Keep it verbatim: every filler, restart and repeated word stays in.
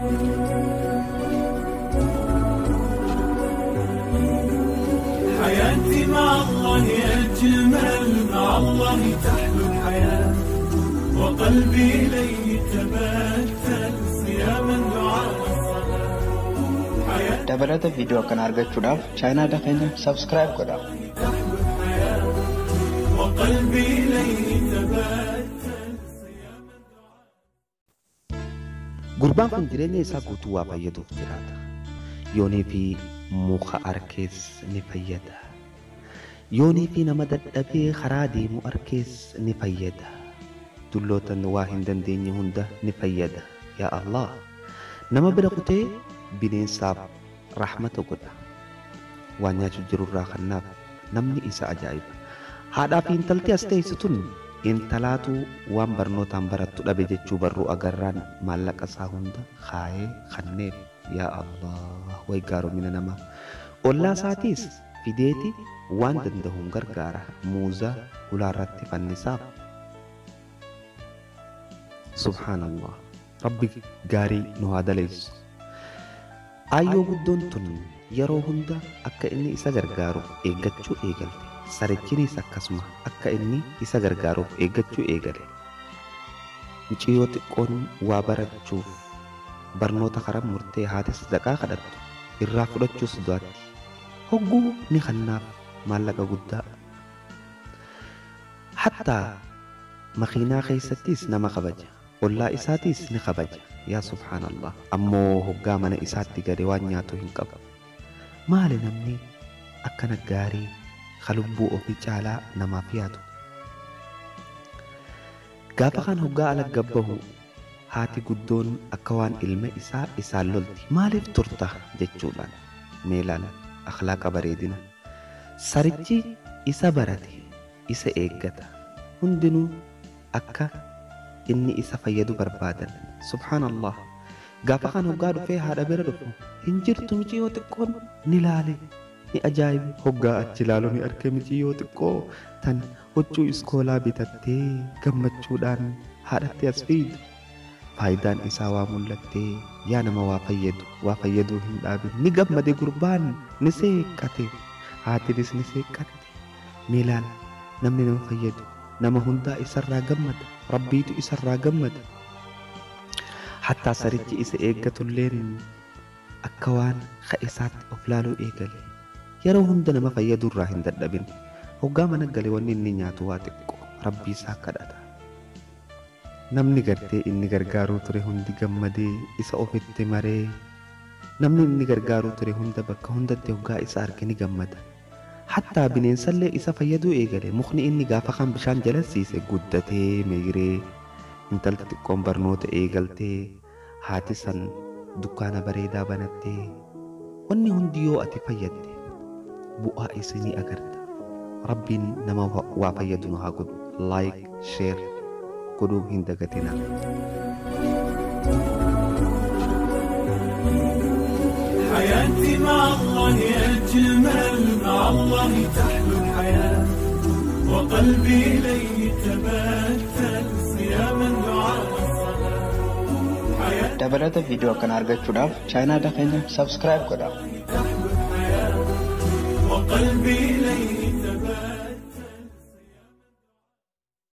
حياتي مع الله أجمل، مع الله تحلو الحياة، وقلبي إليه تبتل صياما دعاء الصلاة. dabalata video kan argachuudhaaf channel keenya subscribe godhaa. وقلبي إليه تبتل صياما دعاء. Gurbaan kun jireenya isaa guutuu waa fayyaduuf jiraata. Yoonii fi muka arkees ni fayyada. Yoonii fi nama dadhabee karaa deemu arkees ni fayyada. Dullootan waa hin dandeenye hunda ni fayyada. Yaa Allah, nama bira kutee bineensaaf rahmata godha. Waan nyaachu jirurraa kannaaf namni isa ajaa'iba. Haadhaa fi intalti as teessitun intalaatu waan barnootaan barattu dhabe jechuu barruu agarraan maallaqa isaa hunda kaayee kanneef. Yaa Allah, way gaaromina nama. Ollaa isaatiis fideeti waan danda'uun gargaara. Muuza ulaarratti fannisaaf. Subhaanallah, Rabbi gaarii nu haa daleessu. Ayyoo guddoon tun yeroo hunda akka inni isa gargaaruuf eeggachuu eegalte. Sarichinis akkasuma akka inni isa gargaaruuf eeggachuu eegale. Muciyyoo xiqqoon waa barachuuf barnoota karaa murtee haati sadaqaa kadhattu irraa fudhachuus du'atti. Hogguu ni kannaaf maallaqa guddaa. Hattaa makiinaa keessattis nama kabaja. Ollaa isaatiis ni kabaja. Yaa subhaanallah, ammoo hoggaa mana isaatti gade waan nyaatu hin qabu. Maali namni akkana gaarii kalubbuu ofii caalaa namaaf yaadu? Gaafa kan hoggaa ala gabbahu haati guddoon akka waan ilma isaa isaan lolti. Maaliif turta jechuudhaan meelaan akhlaaqa bareedina. Sarichi isa barate, isa eeggata. Hundinuu akka inni isa fayyadu barbaadan. Subhaanallah, gaafa kan hoggaa dhufee haadha bira dhufu hin jirtu muciyyoo xiqqoon ni laale. Ni ajaa'ibe. Hoggaa achi ilaalu ni arge muciyyoo xiqqoo tan huccuu iskoolaa bitattee gammachuudhaan haadhatti as fiidu. Faayidaan isaa waa mul'attee yaa nama waa fayyadu waa fayyaduu hin dhaabin. Ni gammade gurbaan, ni seeqqate, haatinis ni seeqqatte. Miilaan namni nama fayyadu nama hundaa isarraa gammada. Rabbiitu isarraa gammada. Hattaa sarichi isa eeggatulleen akka waan ka'esaatti of laaluu eegale. Yeroo hunda nama fayyadurraa hin dadhabin. Hoggaa mana gale wanni inni nyaatu waa xiqqoo Rabbii isaa kadhata. Namni gartee inni gargaaruu ture hundi gammadee isa ofitti maree. Namni inni gargaaruu ture hunda bakka hundatti hoggaa isa arge ni gammada. Hattaa bineensallee isa fayyaduu eegale. Mukni inni gaafa kan bishaan jalasiise guddatee meeyree. Intalti xiqqoon barnoota eegaltee, haati san dukkaana bareedaa banattee. Wanni hundi yoo ati fayyadde bu'aa isinii agarta. Rabbiin nama waa fayyadu nu haa godhu. Like, share godhuu hin dagatina. حياتي مع الله أجمل، مع الله تحلو الحياة، وقلبي إليه تبتل صياما دعاء الصلاة. dabalata video kan argachuudhaaf channel keenya subscribe godhaa. وقلبي إليه